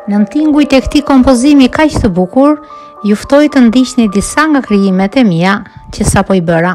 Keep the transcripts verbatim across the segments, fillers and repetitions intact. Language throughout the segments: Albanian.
Në tinguit e këtij kompozimi kaq të bukur, ju ftoj të ndiqni disa nga krijimet e mia që sapo i bëra.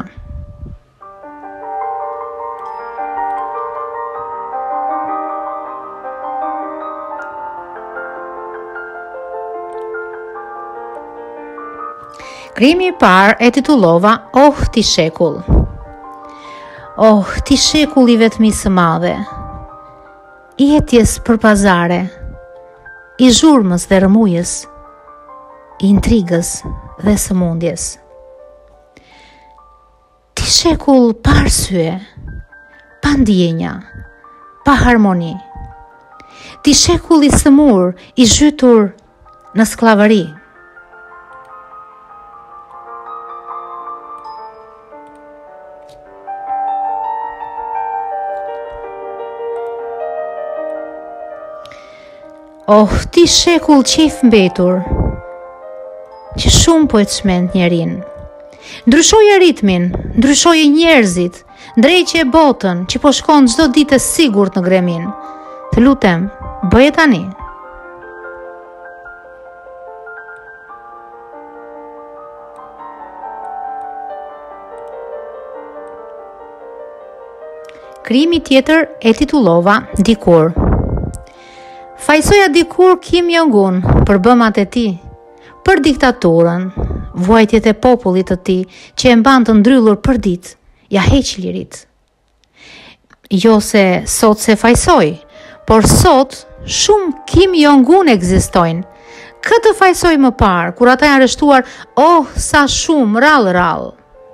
Krijimi i parë e titullova Oh ti shekull. Oh ti shekull i vetmisë së madhe, i etjes për pazare, i zhurmës dhe rëmujës, i intrigës dhe sëmundjes. Ti shekull pa arsye, pa ndjenja, pa harmoni. Ti shekull i sëmur, i zhytur në skllavëri. Oh, ti shekull qef mbetur, që shumë po e të shmend njerin. Ndryshoje ritmin, ndryshoje njerëzit, ndreqe botën që po shkon çdo ditë e sigurt në gremin. Të lutem, bëje tani. Krijimi tjetër e titullova Dikur. Fajsoja dikur Kim Jong-un për bëmat e tij, për diktaturën, vuajtjet e popullit të tij që e mban të ndryllur për ditë, ja heq lirit. Jo se sot se fajsoj, por sot shumë Kim Jong-un ekzistojnë. Këtë fajsoj më parë, kur ata janë arrestuar, oh sa shumë rall rall.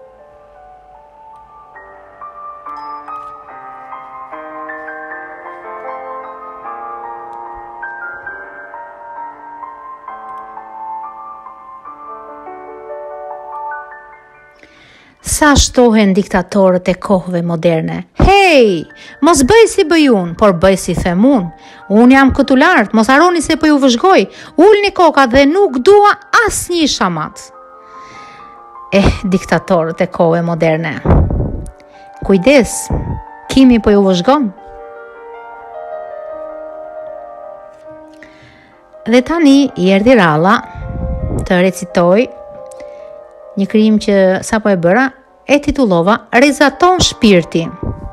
Sa shtohen diktatorët e kohëve moderne. Hey, mos bëj si bëj unë, por bëj si them unë. Unë jam këtu lart, mos harroni se po ju vëzhgoj. Ulni kokat dhe nuk dua asnjë shamat. Eh, diktatorët e kohëve moderne. Kujdes, Kimi po ju vëzhgon. Dhe tani i erdhi ralla të recitoj një krijim që sapo e bëra, e titullova Rezaton shpirti.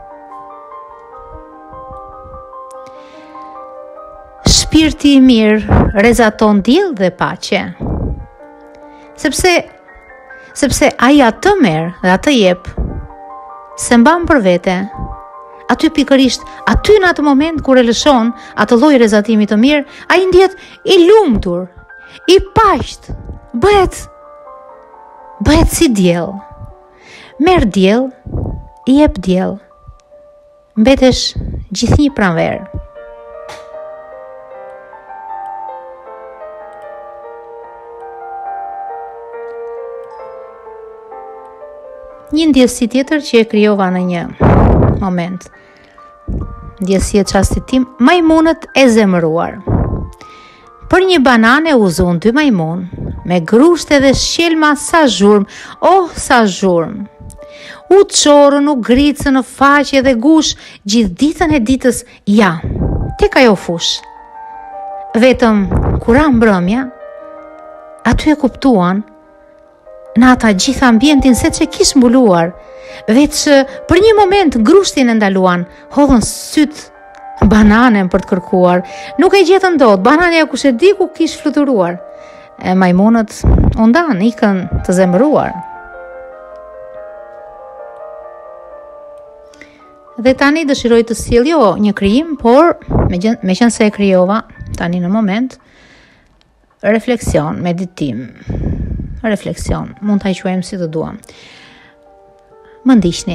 Shpirti i mirë rezaton diell dhe paqe. Sepse sepse ai atë merr dhe atë jep, se mban për vete. Aty pikërisht, aty në atë moment kur e lëshon atë lloj rezatimi të mirë, ai ndihet i lumtur, i paqt, bëhet bëhet si diell. Merr diell, i jep diell. Mbetesh gjithnjë pranver. Një ndjesi tjetër që e krijova në një moment. Ndjesia e çastit tim, majmunët e zemëruar. Për një banane u zon dy majmun, me grushte dhe shqelma sa zhurm, oh sa zhurm. U çorën, u gricën në faqe dhe gush, gjithë ditën e ditës, ja, tek ajo fush. Vetëm kur ra mbrëmja, aty e kuptuan në ata gjithë ambientin se që kish mbuluar, veç për një moment grushtin e ndaluan, hodhën syt bananen për të kërkuar, nuk e gjetën dot, banania kush e di ku kish fluturuar. E majmunët u ndan, ikën të zemëruar. Dhe tani dëshiroj të sjell jo një krijim, por me qenë se e krijova tani në moment, refleksion, meditim. Refleksion, mund ta quajmë si të duam. Më ndiqni.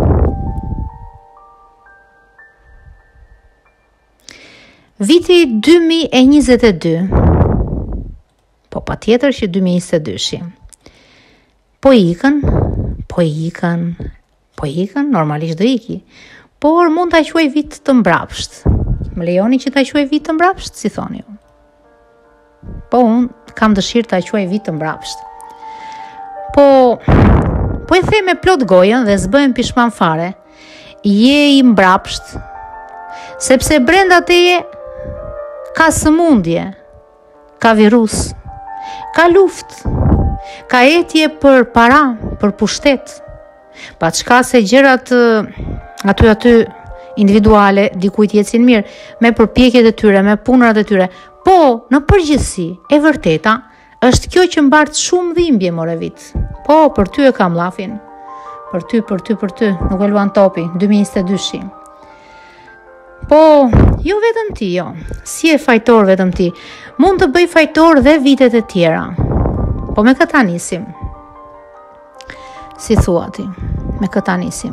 Viti dy mijë e njëzet e dy. Po patjetër që dy mijë e njëzet e dy-shi. Po ikën, po ikën, po ikën, normalisht do iki. Por mund ta quaj vit të mbrapsht. Më lejoni që ta quaj vit të mbrapsht, si thoni ju. Po unë kam dëshirë ta quaj vit të mbrapsht. Po, po e them me plot gojën dhe s'bëhem pishman fare. Je i mbrapsht, sepse brenda teje ka sëmundje, ka virus, ka luft, ka etje për para, për pushtet, pa çka se gjërat aty aty individuale dikujt jetësin mirë, me përpjekjet e tyre, me punrat e tyre, po në përgjithësi e vërteta është kjo që mbart shumë dhimbje more vit. Po, për ty e kam llafin. Për ty, për ty, për ty, nuk e luan topi, dy mijë e njëzet e dy. Po, jo vetëm ti, jo. Si e fajtor vetëm ti. Mund të bëj fajtor dhe vitet e tjera. Po me këta nisim. Si thua ti, me këta nisim.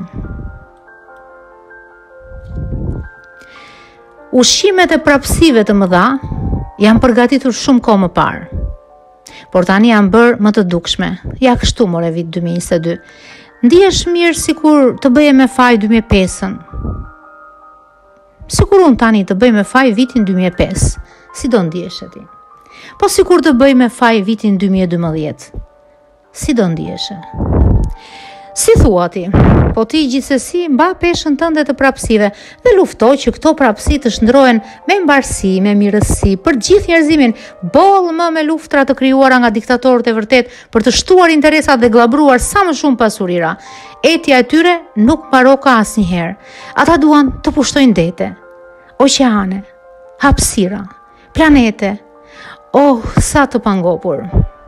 Ushqimet e prapësive të mëdha janë përgatitur shumë kohë më parë. Por tani janë bërë më të dukshme. Ja kështu more vit dy mijë e njëzet e dy. Ndihesh mirë sikur të bëje me faj dy mijë e pesën. Sikur unë tani të bëj me faj vitin dy mijë e pesë. Si do ndihesh ti? Po sikur të bëj me faj vitin dy mijë e dymbëdhjetë. Si do ndihesh? Si thua ti? Po ti gjithsesi mba peshën tënde të prapësive dhe luftoj që këto prapësi të shndrohen me mbarësi, me mirësi për gjithë njerëzimin, boll më me luftra të krijuara nga diktatorët e vërtet për të shtuar interesat dhe glabruar sa më shumë pasurira. Etja e tyre nuk mbaroka asnjëherë. Ata duan të pushtojnë dete, oqeane, hapësira, planete. Oh, sa të pangopur.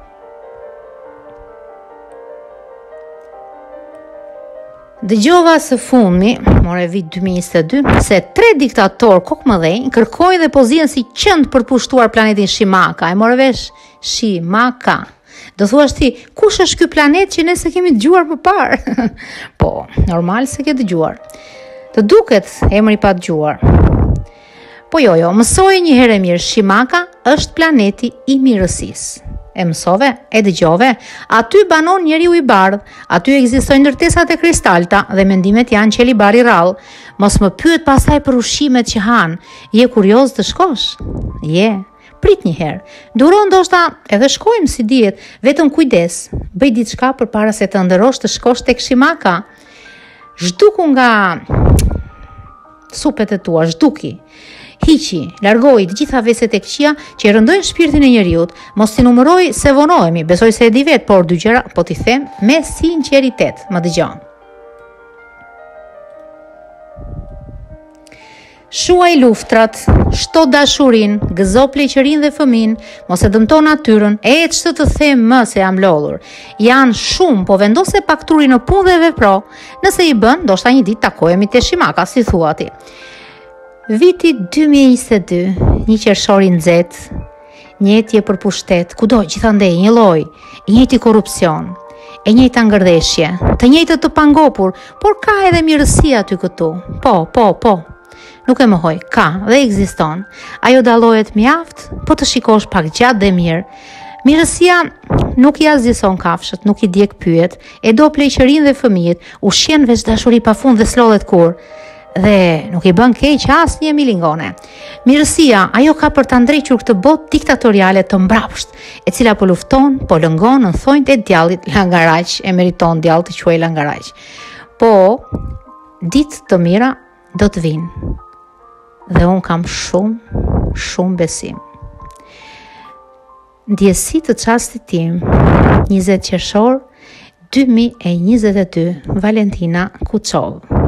Dëgjova së fundmi, more vit dy mijë e njëzet e dy, se tre diktatorë kokëmëdhenj kërkojnë dhe pozien si qend për të pushtuar planetin Shimaka. E more vesh Shimaka. Do thuash ti, kush është ky planet që ne se kemi dëgjuar më parë? Po, normal se ke dëgjuar. Të duket emri pa dëgjuar. Po jo, jo, mësoj një herë mirë, Shimaka është planeti i mirësisë. E mësove, e dëgjove, aty banon njeriu i bardh, aty ekzistojnë ndërtesat e kristalta dhe mendimet janë qelibari rrallë. Mos më pyet pastaj për ushqimet që han. Je kurioz të shkosh? Je, prit një herë. Duro ndoshta edhe shkojmë si dihet, vetëm kujdes. Bëj diçka përpara se të ndërosh të shkosh tek Shimaka. Zhduku nga supet e tua, zhduki. Hiqi, largohi të gjitha veset e këqija që i rëndojnë shpirtin e njeriut, mos t'i numëroj se vonohemi, besoj se e di vet, por dy gjëra po t'i them me sinqeritet, më dëgjon. Shuaj luftrat, shto dashurin, gëzo pleqërin dhe fëmin, mos e dëmto natyrën, e ç'të të them më se jam lodhur. Janë shumë, po vendose pak turi në punë dhe vepro. Nëse i bën, ndoshta një ditë takohemi te Shimaka, si thua ti. Viti dy mijë e njëzet e dy, një qershor i nxehtë, një etje për pushtet, kudo gjithandej një lloj, i njëjti korrupsion, e njëjta ngërdheshje, të njëjtët të pangopur, por ka edhe mirësi aty këtu. Po, po, po. Nuk e mohoj, ka dhe ekziston. Ajo dallohet mjaft, po të shikosh pak gjatë dhe mirë. Mirësia nuk i azgjëson kafshët, nuk i djeg pyet, e do pleqërinë dhe fëmijët, ushqen veç dashuri pafund dhe s'lodhet kur. Dhe nuk i bën keq asnjë milingone. Mirësia, ajo ka për ta ndrequr këtë botë diktatoriale të mbrapsht, e cila po lufton, po lëngon në thonjtë e djallit langaraq, e meriton djalli të quajë langaraq. Po, ditë të mira do të vinë. Dhe un kam shumë, shumë besim. Ndjesi të çastit tim, njëzet qershor dy mijë e njëzet e dy, Valentina Kuçov.